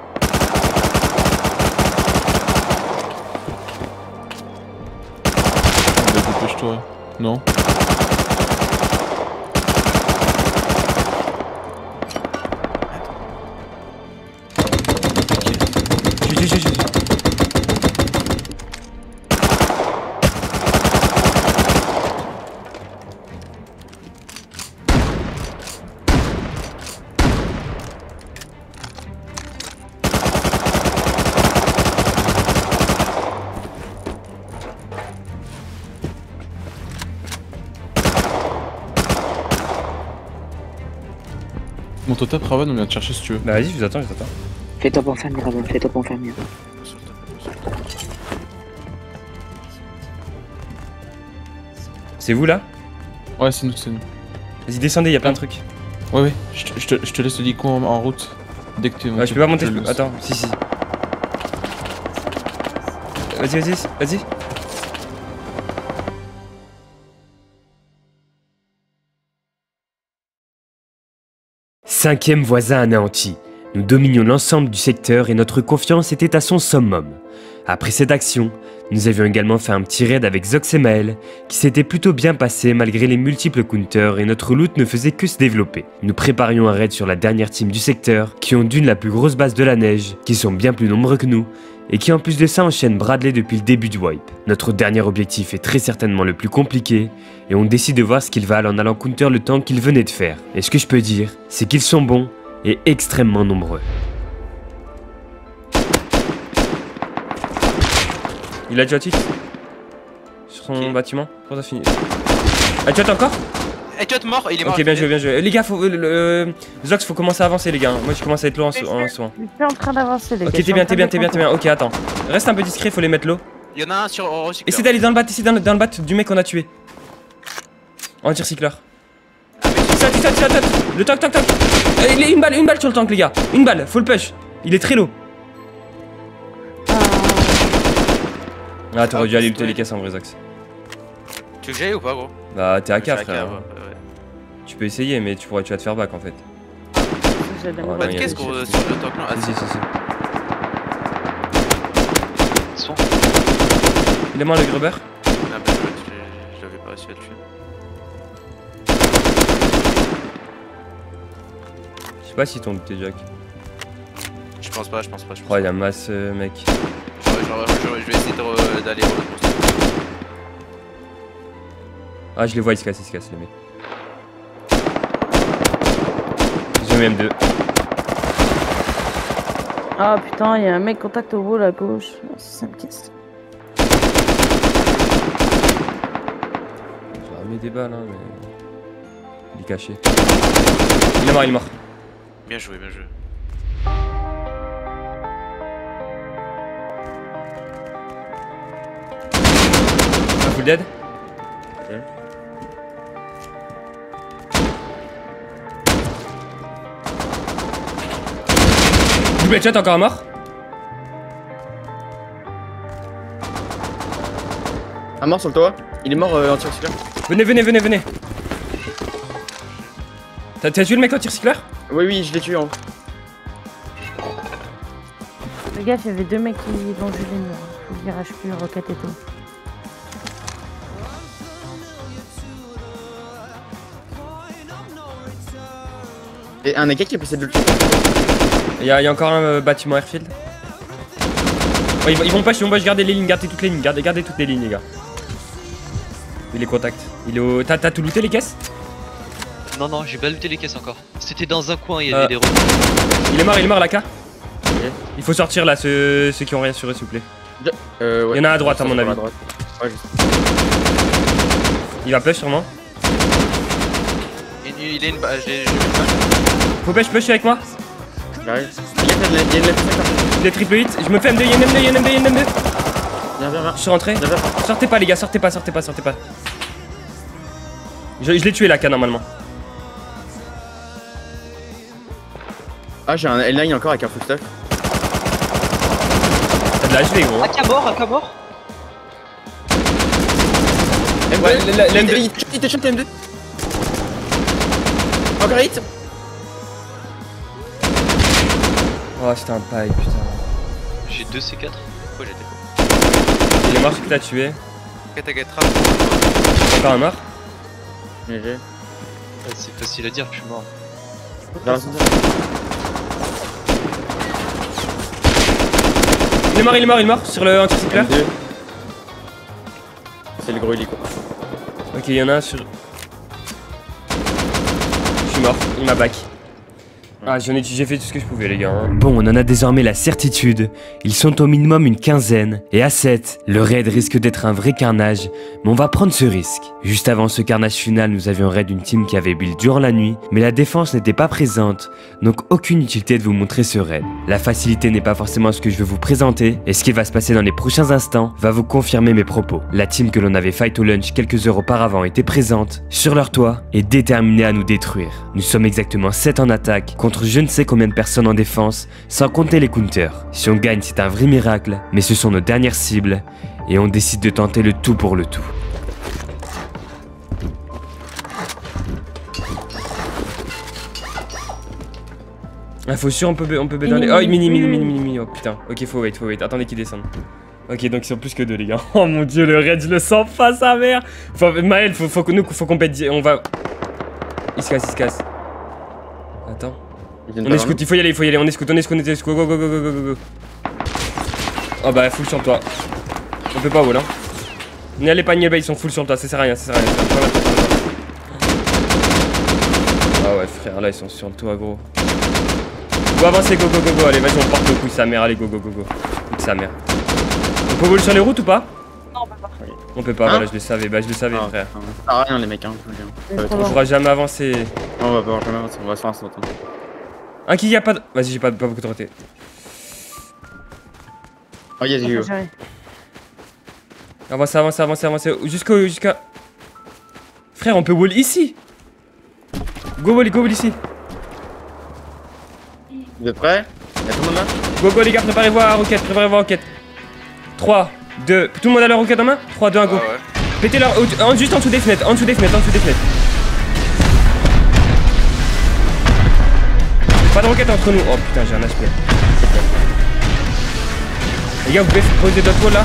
Dépêche-toi. Non. Chut. Mon top Raven, on vient te chercher si tu veux. Bah vas-y, je vous attends. Fais-toi pour faire mieux, Raven, fais-toi pour faire mieux. C'est vous là? Ouais, c'est nous. Vas-y, descendez, y'a plein de trucs. Ouais, je te laisse l'hélico en route. Dès que t'es. Ouais, je peux pas monter, Attends, si. Vas-y. Cinquième voisin anéanti. Nous dominions l'ensemble du secteur et notre confiance était à son summum. Après cette action, nous avions également fait un petit raid avec Zox et Maël, qui s'était plutôt bien passé malgré les multiples counters et notre loot ne faisait que se développer. Nous préparions un raid sur la dernière team du secteur, qui ont d'une la plus grosse base de la neige, qui sont bien plus nombreux que nous, et qui en plus de ça enchaînent Bradley depuis le début du wipe. Notre dernier objectif est très certainement le plus compliqué, et on décide de voir ce qu'ils valent en allant counter le tank qu'ils venaient de faire. Et ce que je peux dire, c'est qu'ils sont bons et extrêmement nombreux. Il a déjà tilt sur son bâtiment. Quand t'as fini. Ah, tu as encore? Et tu es mort, il est mort. Ok, bien joué. Les gars, Zox, faut commencer à avancer, les gars. Moi, je commence à être low en soin. Je suis en train d'avancer, les gars. Ok, t'es bien. Ok, attends. Reste un peu discret, faut les mettre low. Il y en a un sur recycleur. Essaye d'aller dans le bat, du mec qu'on a tué. Anti-recycleur. Ça. Le tank. Il est une balle sur le tank, les gars. Une balle, faut le push. Il est très low. Ah, t'aurais dû aller lutter les caisses en vrai, Zax. Tu veux que j'aille ou pas, gros? Bah, t'es à 4, Je suis frère. ouais. Tu peux essayer, mais tu vas te faire back en fait. J'ai de la Ouais, mauvaise Pas de non, caisse, y a- gros, sur le top là. Si, si, si. Ils sont. Il est mort le Gruber? Ah bah, je l'avais pas réussi à le tuer. Je sais pas si t'ont looté Jack. Je pense pas. Oh, il y a masse, mec. Je vais essayer d'aller au poste. Ah, je les vois, ils se cassent les mecs. J'ai eu M2. Ah putain, il y a un mec contact au wall à gauche. Si ça me casse. J'ai remis des balles, hein, mais. Il est caché. Il est mort. Bien joué. Un full dead? Double chat encore un mort? Un mort sur le toit. Il est mort en tir cycleur. Venez. T'as tué le mec en tir cycleur? Oui, je l'ai tué en haut. Le gars, il y avait deux mecs qui vont jouer les murs. Faut que virage plus, roquette et tout. Et un AK qui est passé de l'autre côté. Il y a encore un bâtiment airfield. Oh, ils vont push, gardez les lignes, gardez toutes les lignes, gardez toutes les lignes les gars. Il est contact. Il est au. T'as tout looté les caisses? Non, j'ai pas looté les caisses encore. C'était dans un coin, il y avait des robots. Il est mort la K. Il faut sortir là, ceux qui ont rien sur eux s'il vous plaît. Ouais. Il y en a à droite à mon avis. Ouais, je sais. Il va push sûrement. Il est une balle, je l'ai Faut push avec moi. J'arrive. Il y a une left side. Des triple hits, je me fais M2, il y a une M2. Viens. Je suis rentré. Sortez pas les gars, sortez pas. Je l'ai tué la K normalement. Ah, j'ai un L9 encore avec un full stuff. T'as de la HV gros. Un cas mort. Ouais, l'M2. Il te shot M2. Encore hit. Oh, c'était un paille, putain. J'ai 2 C4. Pourquoi j'étais pas? Il est mort, celui que t'as tué. Katagat Encore un mort. GG. C'est facile à dire, je suis mort. Il est mort sur le anticycleur. C'est le gros hélico. Ok, il y en a un sur. Je suis mort, il m'a back. Ah, j'ai fait tout ce que je pouvais les gars. Hein. Bon, on en a désormais la certitude. Ils sont au minimum une quinzaine. Et à 7, le raid risque d'être un vrai carnage. Mais on va prendre ce risque. Juste avant ce carnage final, nous avions raid une team qui avait build durant la nuit. Mais la défense n'était pas présente. Donc aucune utilité de vous montrer ce raid. La facilité n'est pas forcément ce que je veux vous présenter. Et ce qui va se passer dans les prochains instants va vous confirmer mes propos. La team que l'on avait fight au lunch quelques heures auparavant était présente, sur leur toit, et déterminée à nous détruire. Nous sommes exactement 7 en attaque, contre je ne sais combien de personnes en défense, sans compter les counters. Si on gagne, c'est un vrai miracle, mais ce sont nos dernières cibles, et on décide de tenter le tout pour le tout. Ah, faut sûr, on peut dans les... Oh, mini, oh putain. Ok, faut wait, attendez qu'ils descendent. Ok, donc ils sont plus que 2 les gars. Oh mon dieu, le raid, je le sens pas, sa mère. Maël, faut qu'on pète... On va... Il se casse. Attends. On est scout, il faut y aller, on est scout, go. Oh bah full sur toi. On peut pas wall hein. N'y allez pas, ils sont full sur toi, ça sert à rien. Ah ouais frère, là ils sont sur le toit gros. Go avancer, go, allez vas-y on porte le coup sa mère, allez go. Coup de sa mère. On peut wall sur les routes ou pas? Non, on peut pas. On peut pas, voilà je le savais, frère. Ah rien les mecs hein, On pourra jamais avancer. On va pas jamais avancer, on va se faire un saut. Un qui y a pas de... Vas-y j'ai pas beaucoup de roté. Oh yes you. Avancez. Jusqu'à... Frère on peut wall ici. Go wall ici. Vous êtes prêts? Y'a tout le monde là? Go les gars, préparez-vous à roquette. 3, 2. Tout le monde a leur roquette en main? 3, 2, 1, go. Ouais. Pétez leur. Juste en dessous des fenêtres, en dessous des fenêtres, en dessous des fenêtres. Pas de roquette entre nous. Oh putain, j'ai un HP. Les gars, vous pouvez poser d'autres walls là?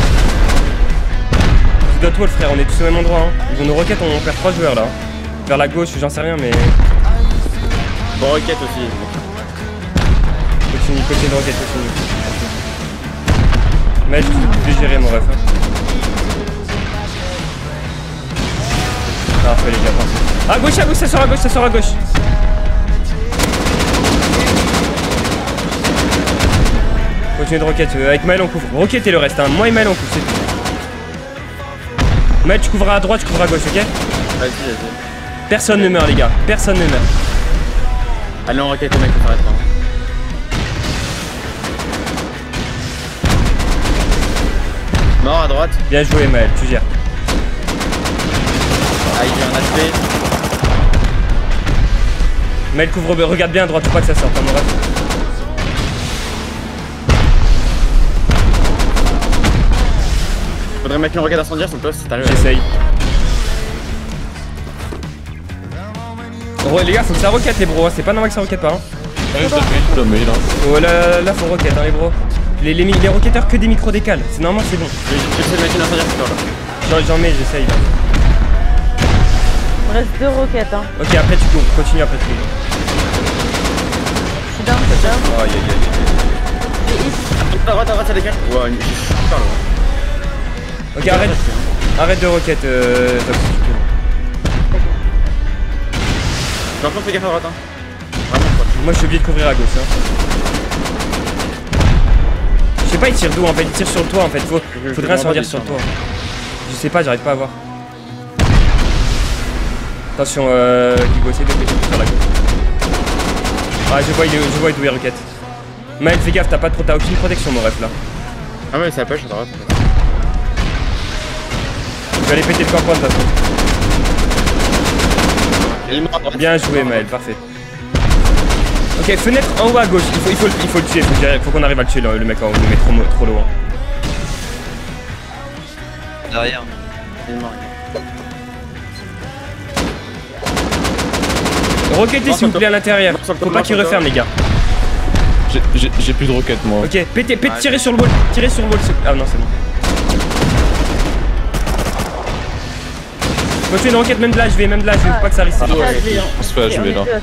D'autres walls, frère, on est tous au même endroit. Hein. Ils ont nos roquettes, on perd 3 joueurs là. Vers la gauche, j'en sais rien, mais. Bon, roquette aussi. Continue de roquette, continue. Mais je peux gérer mon ref. Hein. Parfait les gars, parfait. À gauche, ça sort à gauche, ça sort à gauche. Continue de roquette, avec Maël on couvre. Roquette et le reste, hein. Moi et Maël on couvre, c'est tout. Maël tu couvras à droite, tu couvras à gauche, ok? Vas-y. Personne ne meurt les gars, personne ne meurt. Allez en roquette, le mec, on s'arrête pas. Mort à droite. Bien joué Maël, tu gères. Ah, il y a un HP. Maël couvre, regarde bien à droite, faut pas que ça sorte, hein, mon ref. Faudrait mettre une roquette incendiaire sur le poste, c'est à l'heure. J'essaye. Les gars, faut que ça roquette les bros, hein. C'est pas normal que ça roquette pas. Hein. Ouais, je t'ai mis là. Oh là, faut roquette hein, les bros. Les roquetteurs que des micro décales. C'est normalement c'est bon. J'essaie de mettre une incendiaire sur toi là. J'en mets, j'essaye là. Il me reste 2 roquettes, hein. Ok, après tu couvres, continue après tu couvres. Je suis down, je suis down. Aïe aïe aïe. À droite, ça décale. Ouais, je suis super loin. Ok, arrête de roquette, Tox, si tu peux. Par contre, fais gaffe à droite, hein. Vraiment, quoi. Moi je suis obligé de couvrir à gauche. Hein. Je sais pas, il tire d'où en fait, il tire sur le toit en fait. Faudrait incendiaire sur le toit. Je sais pas, j'arrive pas à voir. Attention, Hugo, essaye de péter sur la gauche. Ah, je vois d'où il roquette. Maël, fais gaffe, t'as aucune protection, mon ref là. Ah ouais, ça pêche à droite en fait. Je vais aller péter le campement de toute façon. Il est mort à droite. Bien joué, Maël, parfait. Ok, fenêtre en haut à gauche, il faut le tuer, faut qu'on arrive à le tuer le mec en haut, il nous met trop loin. Derrière. Il est mort. Roquettez s'il vous plaît à l'intérieur. Faut pas qu'il referme les gars. J'ai plus de roquettes moi. Ok, tirez sur le wall. Tirez sur le wall. Ah non, c'est bon. Continuez une roquette, même de là, je vais, faut pas que ça risque. On se fait achever là.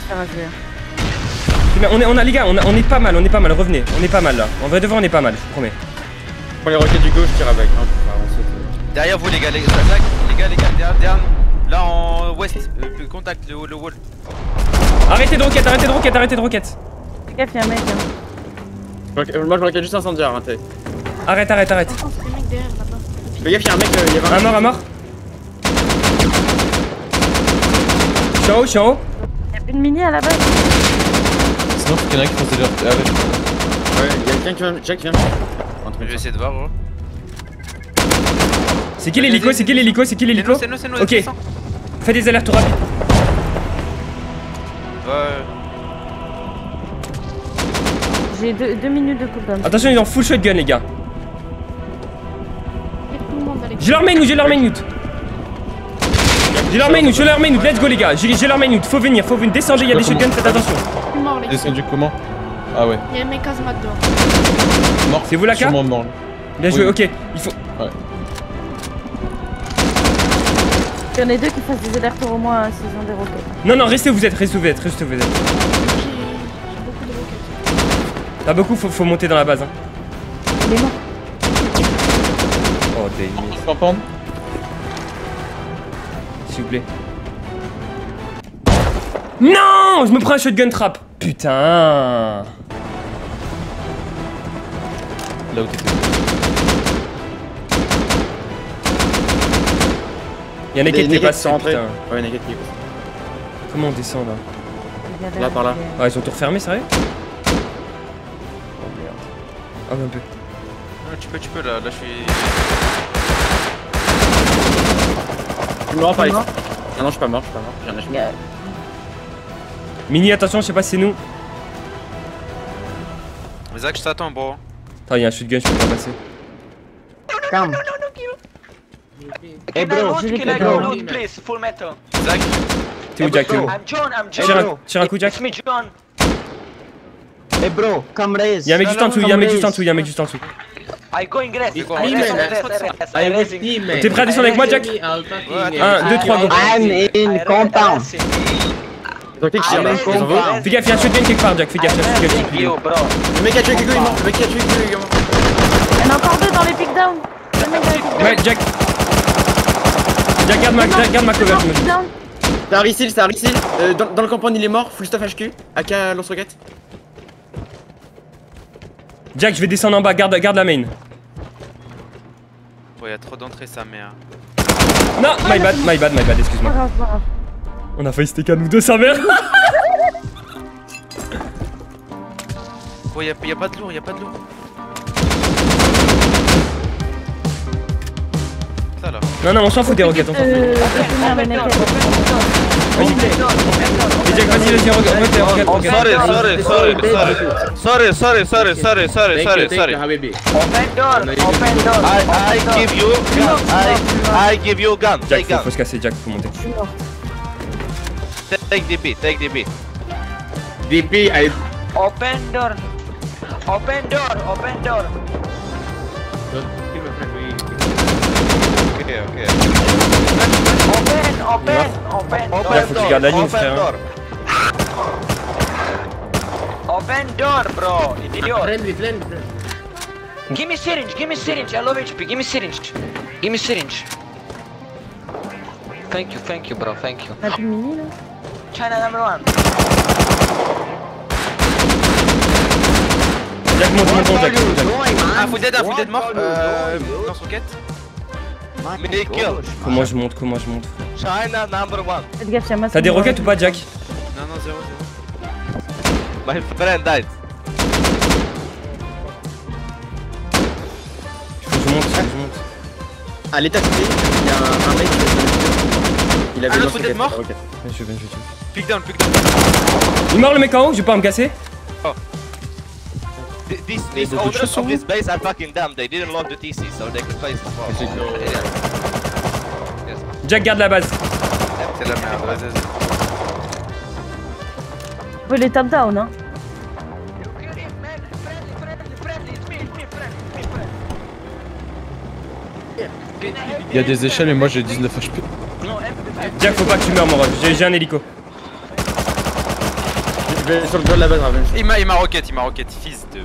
On a les gars, on est pas mal, revenez. On est pas mal là. En vrai de vrai, on est pas mal, je vous promets. Prends les roquettes du gauche, tire avec. Hein, Derrière vous les gars, les gars, derrière nous. Là en ouest, contact le wall. Arrêtez de roquette. Fais gaffe, y'a un mec, hein. moi je roquette juste incendiaire, hein, t'es. Arrête. Attends, c'est des mecs derrière là-bas. Fais gaffe, y'a un mec, il y avait Un mort. Je suis en haut. Y'a plus de mini à la base. Sinon faut qu'il y en a qui font des avec. Ouais, y'a quelqu'un qui vient. Jack qui vient. Je vais essayer de voir, gros. C'est qui l'hélico? C'est nous. Ok. Fais des alertes rapides. Ouais. J'ai 2 minutes de cooldown. Attention, ils ont full shotgun les gars. Il y a tout le monde à l'extérieur. J'ai leur main mute. Let's go les gars. J'ai leur main mute. Faut venir. Descendez, il y a des shotguns, faites attention. Je suis mort, les gars. Descendu comment? Ah ouais. Il y a un mec casemate dehors. Mort. C'est vous la carte? Sûrement mort. Bien joué, Oui. ok. Il faut. Ouais. Il y en a 2 qui fassent des allers-retours au moins s'ils ont des roquettes. Non, restez où vous êtes. J'ai beaucoup de roquettes. T'as beaucoup, faut monter dans la base. Hein. Il est mort. Oh, t'es limite. Je peux entendre? S'il vous plaît. Non! Je me prends un shotgun trap. Putain. Là où t'étais. Y'a Naked qui est passé, sont rentrés. putain. Ouais, Naked qui est passé. Comment on descend là? Là, par là. Ah, ils ont tout refermé, sérieux? Oh merde. Ah, un peu. Tu peux là je suis. Je me rends par ici. Ah non, je suis pas mort, j'ai un HP. Mini, attention, je sais pas si c'est nous. Zach, je t'attends, bro. Attends, y'a un shotgun, je peux pas passer. Come. Hey bro, please, full metal. T'es où Jack? T'es où? I'm John. Tire un coup Jack. It's me, John. hey bro, come raise. Y'a un mec juste en dessous, y'a un mec juste en dessous, y'a un mec juste en dessous. I going rest. I will see, man. T'es prêt à descendre avec moi Jack? 1, 2, 3, go. I'm in compound. Ok, je tire. Fais gaffe, y'a un shotgun quelque part Jack, fais gaffe, y'a un shotgun quelque You, part. bro. Le mec a tué Kiko, il est mort. Le mec a tué Kiko, il est mort. Il y en a encore deux dans les pick down. Le mec dans les pick down. Ouais, Jack. Jack, garde ma cover, je me dis. C'est un reseal, c'est un reseal. Dans le campagne, il est mort. Full stuff HQ. AK lance-roquette. Jack, je vais descendre en bas, garde la main. Ouais, y'a trop d'entrées, sa mère. Non, my bad, excuse-moi. Pas grave, pas grave. On a failli stick à nous deux, sa mère. Oh, y'a pas de lourd, y'a pas de lourd. Ça là. Non, on s'en fout des roquettes, on s'en fout. Et Jack, vas-y, regarde tes roquettes. Sorry. Open door. I give you gun. Jack, faut se casser, Jack, faut monter. Take DP. DP, I. Open door. Okay. Open. Jack, faut que tu gardes la ligne, frère. Open door, bro. Idiot. Friendly. Give me syringe. I love HP. Give me syringe. Thank you, bro. Thank you. On a plus de mini là. China number 1. Jack, monte, Jack. Ah, faut dead mort. Lance-roquette. Comment je monte, China number 1. Faites gaffe, y'a masse. T'as des roquettes ou pas, Jack? Non, 0. My friend died. Faut que je monte. À l'état clé, il y a un mec. Il avait l'autre peut-être mort. Je viens. Pick down. Il est mort le mec en haut, je vais pas me casser. These owners of this base are fucking dumb. They didn't lock the TC, so they could place the bomb. Jack, garde la base. C'est la merde, vas-y. Vous les top down, hein. Il y a des échelles, mais moi j'ai 19 HP. Jack, faut pas que tu meurs, mon ref. J'ai un hélico. Je vais sur le toit de la base, Raven. Il m'a roquette, fils de pute.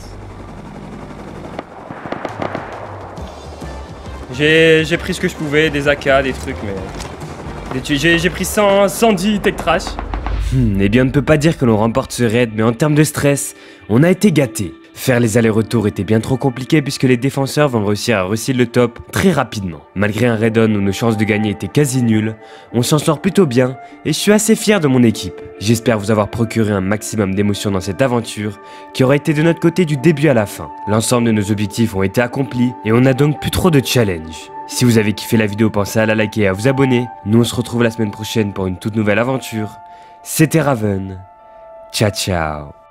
J'ai pris ce que je pouvais, des AK, des trucs, mais... J'ai pris 110 tech trash. Eh bien, on ne peut pas dire que l'on remporte ce raid, mais en termes de stress, on a été gâtés. Faire les allers-retours était bien trop compliqué puisque les défenseurs vont réussir à reseal le top très rapidement. Malgré un raid-on où nos chances de gagner étaient quasi nulles, on s'en sort plutôt bien et je suis assez fier de mon équipe. J'espère vous avoir procuré un maximum d'émotions dans cette aventure qui aura été de notre côté du début à la fin. L'ensemble de nos objectifs ont été accomplis et on n'a donc plus trop de challenge. Si vous avez kiffé la vidéo, pensez à la liker et à vous abonner. Nous on se retrouve la semaine prochaine pour une toute nouvelle aventure. C'était Raven. Ciao ciao.